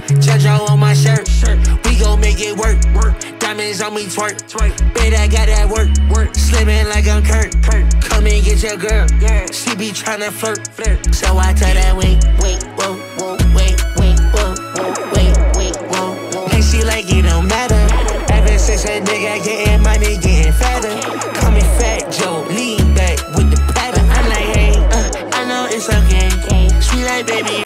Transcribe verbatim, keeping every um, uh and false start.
Jojo on my shirt. We gon' make it work. Diamonds on me twerk. Bet I got that work. Slimming like I'm Kurt. Come and get your girl. She be tryna flirt. So I tell that wait, wait, whoa, whoa, wait, wait, whoa, whoa, wait, wait, whoa, whoa. And she like it don't matter. Ever since a nigga getting